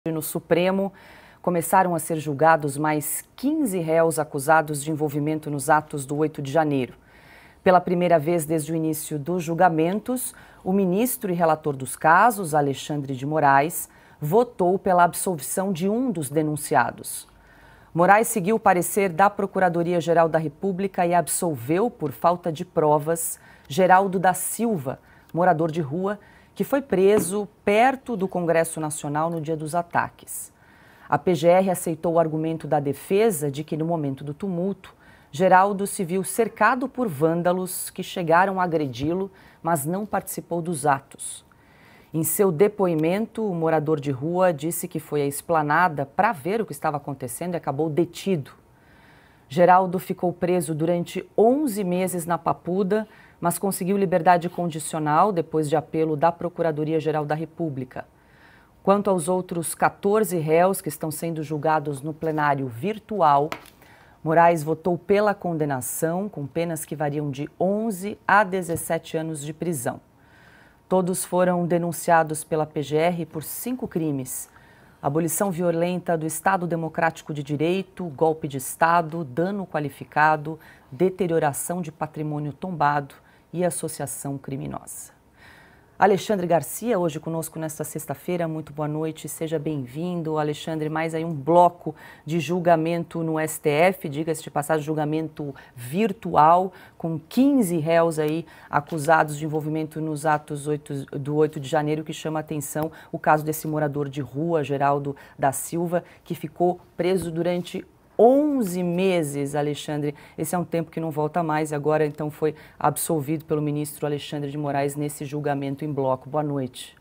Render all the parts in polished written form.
No Supremo, começaram a ser julgados mais 15 réus acusados de envolvimento nos atos do 8 de janeiro. Pela primeira vez desde o início dos julgamentos, o ministro e relator dos casos, Alexandre de Moraes, votou pela absolvição de um dos denunciados. Moraes seguiu o parecer da Procuradoria-Geral da República e absolveu, por falta de provas, Geraldo da Silva, morador de rua, que foi preso perto do Congresso Nacional no dia dos ataques. A PGR aceitou o argumento da defesa de que, no momento do tumulto, Geraldo se viu cercado por vândalos que chegaram a agredi-lo, mas não participou dos atos. Em seu depoimento, o morador de rua disse que foi à esplanada para ver o que estava acontecendo e acabou detido. Geraldo ficou preso durante 11 meses na Papuda, mas conseguiu liberdade condicional depois de apelo da Procuradoria-Geral da República. Quanto aos outros 14 réus que estão sendo julgados no plenário virtual, Moraes votou pela condenação, com penas que variam de 11 a 17 anos de prisão. Todos foram denunciados pela PGR por 5 crimes: abolição violenta do Estado Democrático de Direito, golpe de Estado, dano qualificado, deterioração de patrimônio tombado e associação criminosa. Alexandre Garcia, hoje conosco nesta sexta-feira, muito boa noite, seja bem-vindo. Alexandre, mais aí um bloco de julgamento no STF, diga-se de passagem, julgamento virtual, com 15 réus aí acusados de envolvimento nos atos do 8 de janeiro, que chama a atenção o caso desse morador de rua, Geraldo da Silva, que ficou preso durante 11 meses, Alexandre. Esse é um tempo que não volta mais e agora então foi absolvido pelo ministro Alexandre de Moraes nesse julgamento em bloco. Boa noite.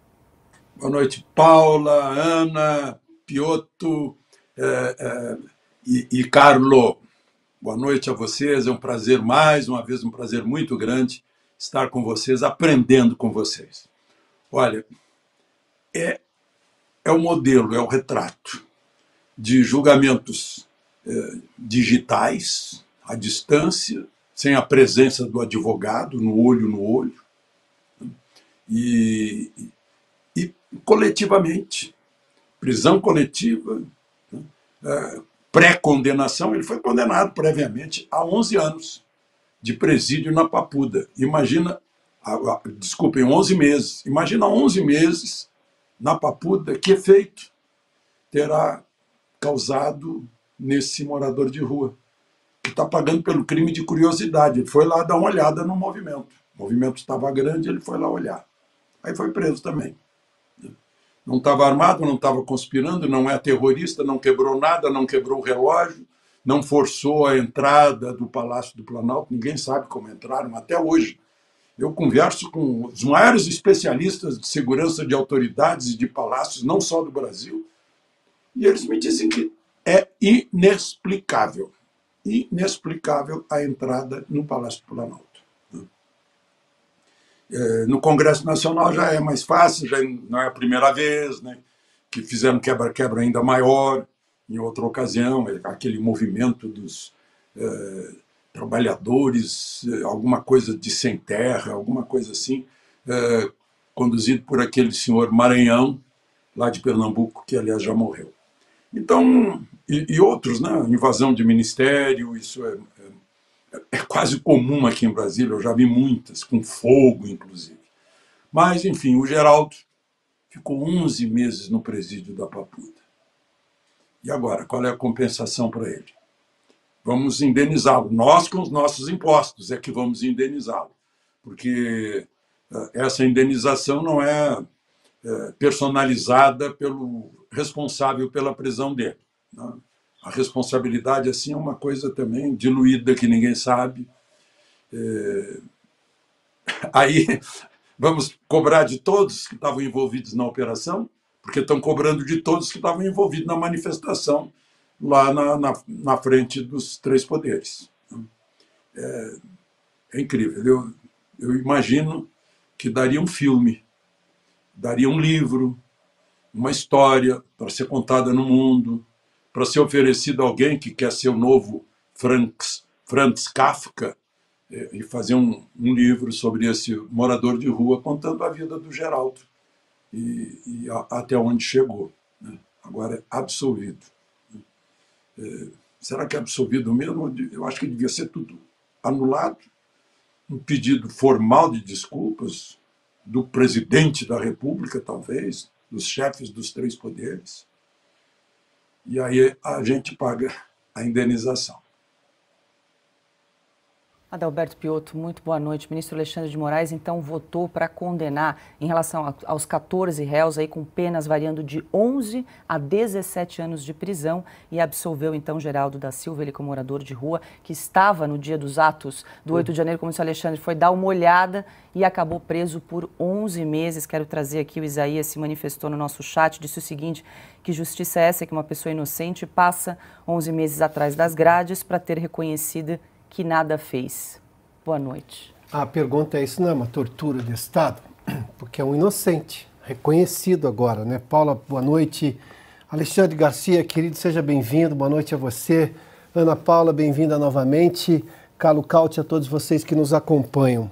Boa noite, Paula, Ana, Piotr e Carlo. Boa noite a vocês, é um prazer, mais uma vez, um prazer muito grande estar com vocês, aprendendo com vocês. Olha, é o modelo, é o retrato de julgamentos digitais, à distância, sem a presença do advogado, no olho, e coletivamente, prisão coletiva, pré-condenação. Ele foi condenado previamente a 11 anos de presídio na Papuda. Imagina, desculpem, 11 meses. Imagina 11 meses na Papuda, que efeito terá causado nesse morador de rua, que está pagando pelo crime de curiosidade. Ele foi lá dar uma olhada no movimento. O movimento estava grande, ele foi lá olhar. Aí foi preso também. Não estava armado, não estava conspirando, não é terrorista, não quebrou nada, não quebrou o relógio, não forçou a entrada do Palácio do Planalto. Ninguém sabe como entraram até hoje. Eu converso com os maiores especialistas de segurança de autoridades e de palácios, não só do Brasil, e eles me dizem que é inexplicável a entrada no Palácio do Planalto. No Congresso Nacional já é mais fácil, já não é a primeira vez, né, que fizeram quebra-quebra ainda maior, em outra ocasião, aquele movimento dos trabalhadores, alguma coisa de sem terra, alguma coisa assim, conduzido por aquele senhor Maranhão, lá de Pernambuco, que aliás já morreu. Então, e outros, né? Invasão de ministério, isso é quase comum aqui em Brasília, eu já vi muitas, com fogo, inclusive. Mas, enfim, o Geraldo ficou 11 meses no presídio da Papuda. E agora, qual é a compensação para ele? Vamos indenizá-lo. Nós, com os nossos impostos, é que vamos indenizá-lo. Porque essa indenização não é personalizada pelo responsável pela prisão dele. A responsabilidade assim é uma coisa também diluída que ninguém sabe. Aí vamos cobrar de todos que estavam envolvidos na operação, porque estão cobrando de todos que estavam envolvidos na manifestação lá na frente dos 3 poderes. É incrível. Eu imagino que daria um filme, daria um livro, uma história para ser contada no mundo, para ser oferecido a alguém que quer ser o novo Franz Kafka e fazer um livro sobre esse morador de rua contando a vida do Geraldo e até onde chegou. né? Agora é absolvido. Será que é absolvido mesmo? Eu acho que devia ser tudo anulado, um pedido formal de desculpas do presidente da República, talvez, dos chefes dos três poderes, e aí a gente paga a indenização. Adalberto Piotto, muito boa noite. O ministro Alexandre de Moraes, então, votou para condenar em relação aos 14 réus, aí, com penas variando de 11 a 17 anos de prisão, e absolveu, então, Geraldo da Silva, ele como morador de rua, que estava no dia dos atos do 8 de janeiro, como o senhor Alexandre foi dar uma olhada e acabou preso por 11 meses. Quero trazer aqui, o Isaías se manifestou no nosso chat, disse o seguinte: que justiça é essa que uma pessoa inocente passa 11 meses atrás das grades para ter reconhecida que nada fez. Boa noite. A pergunta é: isso não é uma tortura de Estado? Porque é um inocente, reconhecido agora, né? Paula, boa noite. Alexandre Garcia, querido, seja bem-vindo. Boa noite a você. Ana Paula, bem-vinda novamente. Carlo Cauti, a todos vocês que nos acompanham.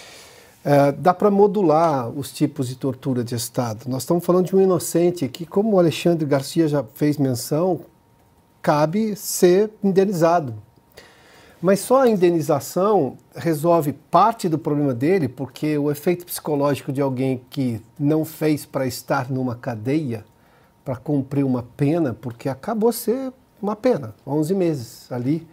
Dá para modular os tipos de tortura de Estado. Nós estamos falando de um inocente que, como o Alexandre Garcia já fez menção, cabe ser indenizado. Mas só a indenização resolve parte do problema dele, porque o efeito psicológico de alguém que não fez para estar numa cadeia, para cumprir uma pena, porque acabou ser uma pena, 11 meses ali.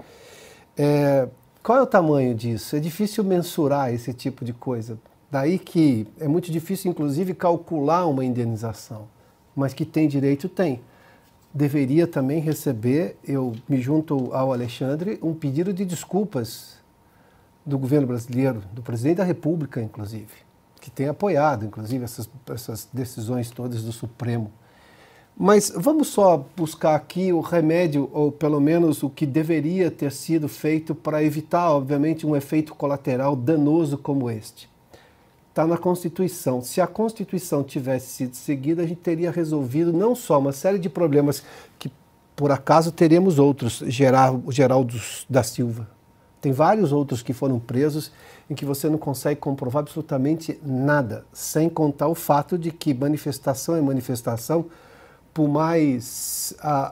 Qual é o tamanho disso? É difícil mensurar esse tipo de coisa. Daí que é muito difícil, inclusive, calcular uma indenização. Mas que tem direito, tem. Deveria também receber, eu me junto ao Alexandre, um pedido de desculpas do governo brasileiro, do presidente da República, inclusive, que tem apoiado, inclusive, essas decisões todas do Supremo. Mas vamos só buscar aqui o remédio, ou pelo menos o que deveria ter sido feito para evitar, obviamente, um efeito colateral danoso como este. Está na Constituição. Se a Constituição tivesse sido seguida, a gente teria resolvido não só uma série de problemas que, por acaso, teremos outros, Geraldo da Silva. Tem vários outros que foram presos em que você não consegue comprovar absolutamente nada, sem contar o fato de que manifestação é manifestação, por mais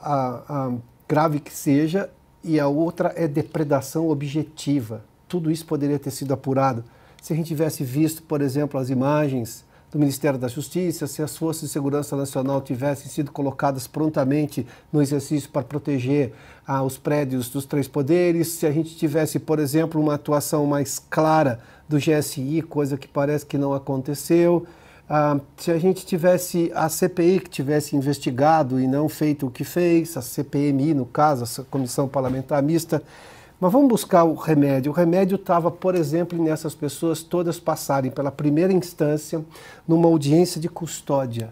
grave que seja, e a outra é depredação objetiva. Tudo isso poderia ter sido apurado se a gente tivesse visto, por exemplo, as imagens do Ministério da Justiça, se as Forças de Segurança Nacional tivessem sido colocadas prontamente no exercício para proteger os prédios dos três poderes, se a gente tivesse, por exemplo, uma atuação mais clara do GSI, coisa que parece que não aconteceu, se a gente tivesse a CPI que tivesse investigado e não feito o que fez, a CPMI, no caso, a Comissão Parlamentar Mista. Mas vamos buscar o remédio. O remédio estava, por exemplo, nessas pessoas todas passarem pela primeira instância numa audiência de custódia.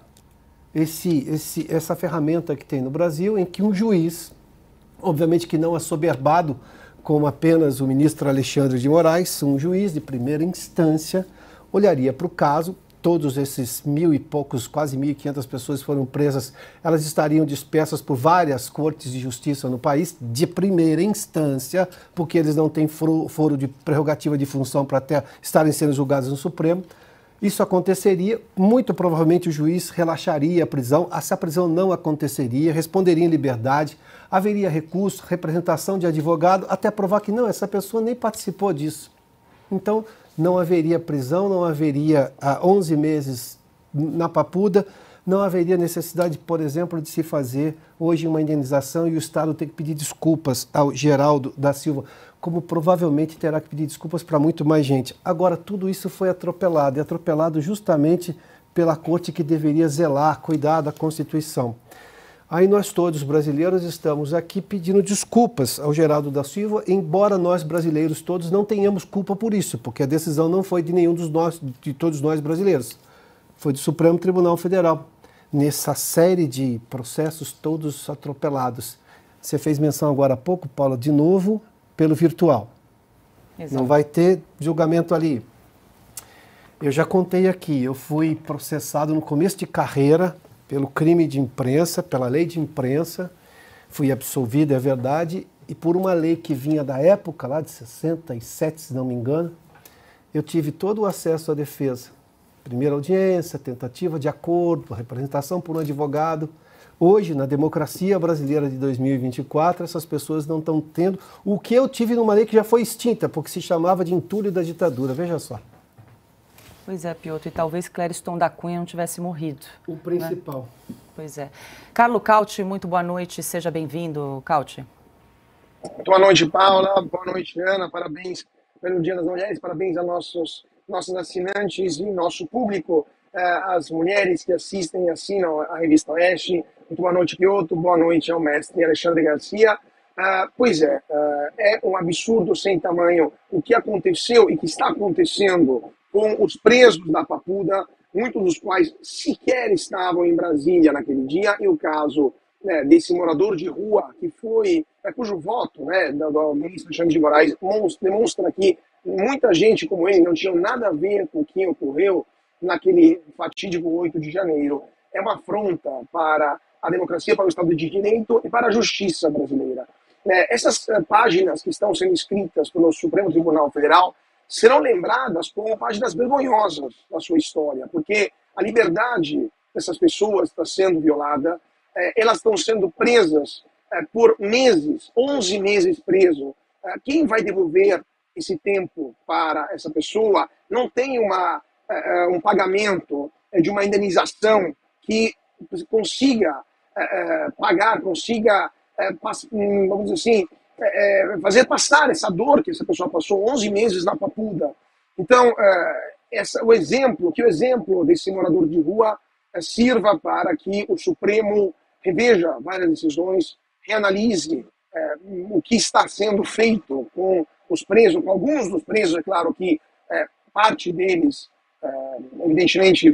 Essa ferramenta que tem no Brasil, em que um juiz, obviamente que não assoberbado como apenas o ministro Alexandre de Moraes, um juiz de primeira instância, olharia para o caso. Todos esses 1.000 e poucos, quase 1.500 pessoas que foram presas, elas estariam dispersas por várias cortes de justiça no país, de primeira instância, porque eles não têm foro de prerrogativa de função para até estarem sendo julgados no Supremo. Isso aconteceria, muito provavelmente o juiz relaxaria a prisão, se a prisão não aconteceria, responderia em liberdade, haveria recurso, representação de advogado, até provar que não, essa pessoa nem participou disso. Então, não haveria prisão, não haveria 11 meses na papuda, não haveria necessidade, por exemplo, de se fazer hoje uma indenização e o Estado ter que pedir desculpas ao Geraldo da Silva, como provavelmente terá que pedir desculpas para muito mais gente. Agora, tudo isso foi atropelado, e atropelado justamente pela Corte que deveria zelar, cuidar da Constituição. Aí nós todos, brasileiros, estamos aqui pedindo desculpas ao Geraldo da Silva, embora nós brasileiros todos não tenhamos culpa por isso, porque a decisão não foi de nenhum de todos nós brasileiros. Foi do Supremo Tribunal Federal, nessa série de processos todos atropelados. Você fez menção agora há pouco, Paula, de novo, pelo virtual. Exato. Não vai ter julgamento ali. Eu já contei aqui, eu fui processado no começo de carreira pelo crime de imprensa, pela lei de imprensa, fui absolvido, é verdade, e por uma lei que vinha da época, lá de 67, se não me engano, eu tive todo o acesso à defesa. Primeira audiência, tentativa de acordo, representação por um advogado, Hoje, na democracia brasileira de 2024, essas pessoas não estão tendo o que eu tive numa lei que já foi extinta, porque se chamava de entulho da ditadura. Veja só. Pois é, Piotr, e talvez Clériston da Cunha não tivesse morrido. O principal. Né? Pois é. Carlo Cauti, muito boa noite, seja bem-vindo, Cauti. Boa noite, Paula. Boa noite, Ana. Parabéns pelo Dia das Mulheres, parabéns a nossos assinantes e nosso público, as mulheres que assistem e assinam a revista Oeste. Muito boa noite, Piotr. Boa noite ao mestre Alexandre Garcia. Pois é, é um absurdo sem tamanho o que aconteceu e que está acontecendo com os presos da Papuda, muitos dos quais sequer estavam em Brasília naquele dia, e o caso desse morador de rua que foi, cujo voto do ministro Alexandre de Moraes demonstra que muita gente como ele não tinha nada a ver com o que ocorreu naquele fatídico 8 de janeiro. É uma afronta para a democracia, para o Estado de Direito e para a justiça brasileira. Essas páginas que estão sendo escritas pelo Supremo Tribunal Federal serão lembradas como páginas vergonhosas da sua história, porque a liberdade dessas pessoas está sendo violada, elas estão sendo presas por meses, 11 meses preso. Quem vai devolver esse tempo para essa pessoa? Não tem um pagamento de uma indenização que consiga pagar, consiga, vamos dizer assim, fazer passar essa dor que essa pessoa passou 11 meses na Papuda. Então, o exemplo desse morador de rua sirva para que o Supremo reveja várias decisões, reanalise o que está sendo feito com os presos, com alguns dos presos, é claro que parte deles, evidentemente,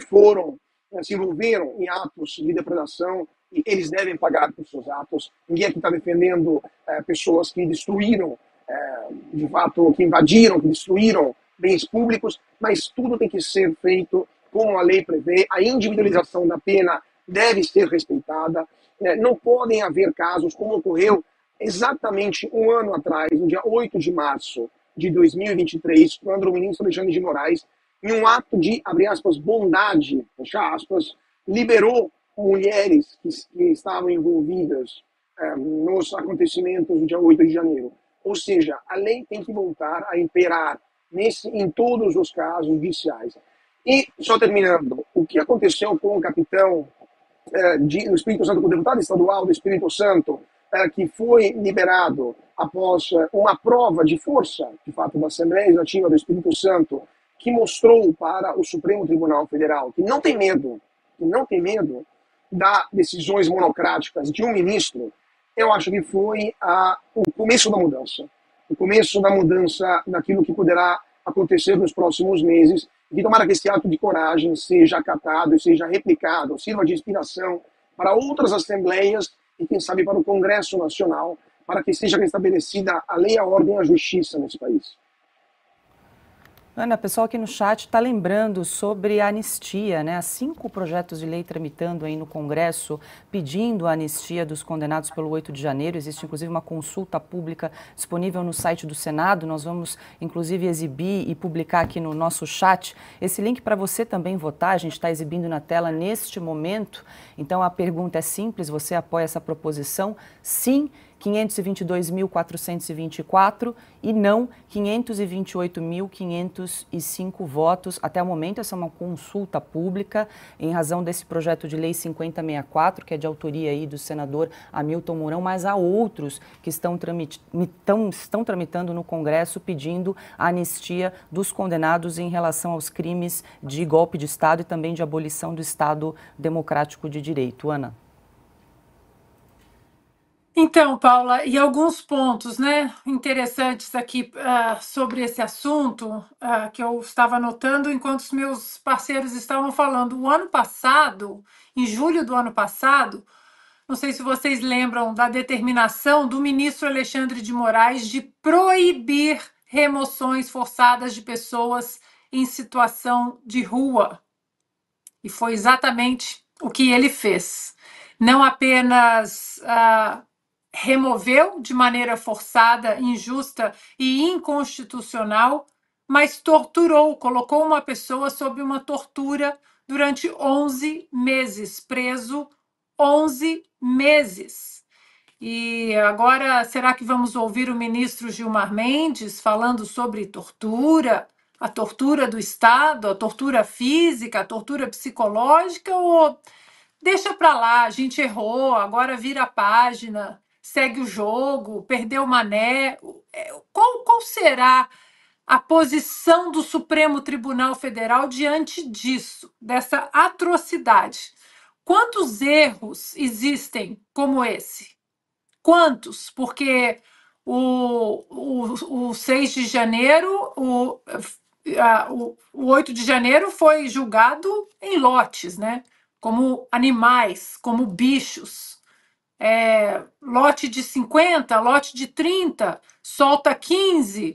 se envolveram em atos de depredação, e eles devem pagar por seus atos. Ninguém aqui está defendendo pessoas que destruíram, de fato, que invadiram, que destruíram bens públicos, mas tudo tem que ser feito como a lei prevê. A individualização da pena deve ser respeitada. Não podem haver casos como ocorreu exatamente um ano atrás, no dia 8 de março de 2023, quando o ministro Alexandre de Moraes, em um ato de, abre aspas, bondade, fecha aspas, liberou mulheres que estavam envolvidas nos acontecimentos do dia 8 de janeiro. Ou seja, a lei tem que voltar a imperar em todos os casos judiciais. E, só terminando, o que aconteceu com o capitão do Espírito Santo, com o deputado estadual do Espírito Santo, que foi liberado após uma prova de força, de fato, da Assembleia Legislativa do Espírito Santo, que mostrou para o Supremo Tribunal Federal que não tem medo das decisões monocráticas de um ministro. Eu acho que foi o começo da mudança. O começo da mudança daquilo que poderá acontecer nos próximos meses, e tomara que esse ato de coragem seja acatado e seja replicado, sirva de inspiração para outras assembleias e, quem sabe, para o Congresso Nacional, para que seja restabelecida a lei, a ordem e a justiça nesse país. Ana, o pessoal aqui no chat está lembrando sobre a anistia, né? Há 5 projetos de lei tramitando aí no Congresso pedindo a anistia dos condenados pelo 8 de janeiro. Existe, inclusive, uma consulta pública disponível no site do Senado. Nós vamos, inclusive, exibir e publicar aqui no nosso chat esse link para você também votar. A gente está exibindo na tela neste momento. Então, a pergunta é simples: você apoia essa proposição? Sim, 522.424 e não 528.505 votos. Até o momento, essa é uma consulta pública em razão desse projeto de lei 5064, que é de autoria aí do senador Hamilton Mourão, mas há outros que estão tramitando no Congresso pedindo a anistia dos condenados em relação aos crimes de golpe de Estado e também de abolição do Estado Democrático de Direito. Ana. Então, Paula, e alguns pontos, né, interessantes aqui sobre esse assunto que eu estava anotando enquanto os meus parceiros estavam falando. O ano passado, em julho do ano passado, não sei se vocês lembram da determinação do ministro Alexandre de Moraes de proibir remoções forçadas de pessoas em situação de rua. E foi exatamente o que ele fez. Não apenas removeu de maneira forçada, injusta e inconstitucional, mas torturou, colocou uma pessoa sob uma tortura durante 11 meses preso 11 meses. E agora, será que vamos ouvir o ministro Gilmar Mendes falando sobre tortura, a tortura do Estado, a tortura física, a tortura psicológica, ou deixa para lá, a gente errou, agora vira a página, segue o jogo, perdeu o mané? Qual será a posição do Supremo Tribunal Federal diante disso, dessa atrocidade? Quantos erros existem como esse? Quantos? Porque o 6 de janeiro, o 8 de janeiro foi julgado em lotes, né? Como animais, como bichos. Lote de 50, lote de 30, solta 15,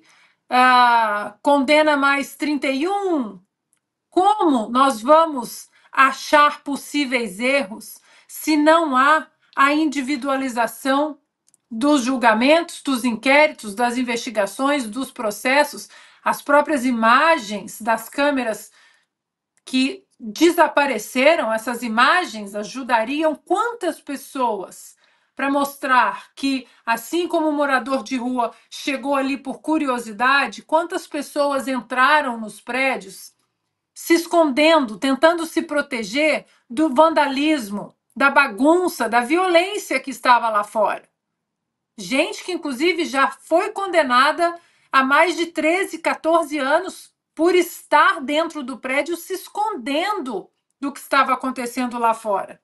condena mais 31. Como nós vamos achar possíveis erros se não há a individualização dos julgamentos, dos inquéritos, das investigações, dos processos, as próprias imagens das câmeras que desapareceram? Essas imagens ajudariam quantas pessoas para mostrar que, assim como o morador de rua chegou ali por curiosidade, quantas pessoas entraram nos prédios se escondendo, tentando se proteger do vandalismo, da bagunça, da violência que estava lá fora. Gente que, inclusive, já foi condenada a mais de 13, 14 anos por estar dentro do prédio se escondendo do que estava acontecendo lá fora.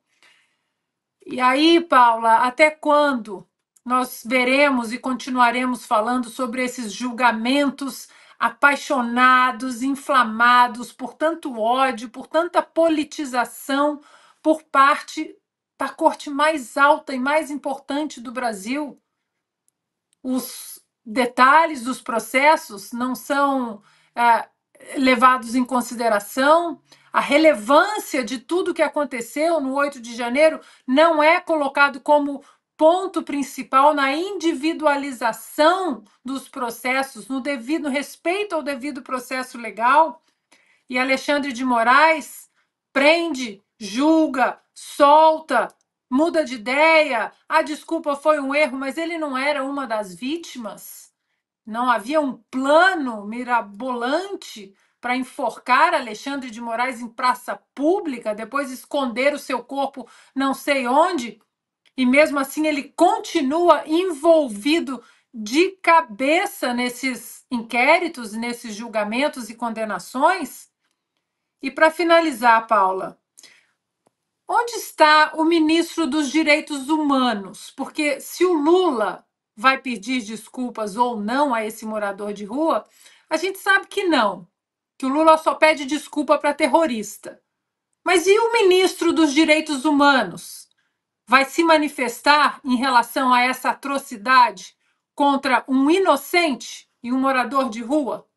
E aí, Paula, até quando nós veremos e continuaremos falando sobre esses julgamentos apaixonados, inflamados por tanto ódio, por tanta politização por parte da corte mais alta e mais importante do Brasil? Os detalhes dos processos não são levados em consideração, a relevância de tudo que aconteceu no 8 de janeiro não é colocado como ponto principal na individualização dos processos, no devido respeito ao devido processo legal. E Alexandre de Moraes prende, julga, solta, muda de ideia. A desculpa foi um erro, mas ele não era uma das vítimas. Não havia um plano mirabolante para enforcar Alexandre de Moraes em praça pública, depois esconder o seu corpo não sei onde, e mesmo assim ele continua envolvido de cabeça nesses inquéritos, nesses julgamentos e condenações? E para finalizar, Paula, onde está o ministro dos Direitos Humanos? Porque se o Lula vai pedir desculpas ou não a esse morador de rua, a gente sabe que não, que o Lula só pede desculpa para terrorista. Mas e o ministro dos Direitos Humanos? Vai se manifestar em relação a essa atrocidade contra um inocente e um morador de rua?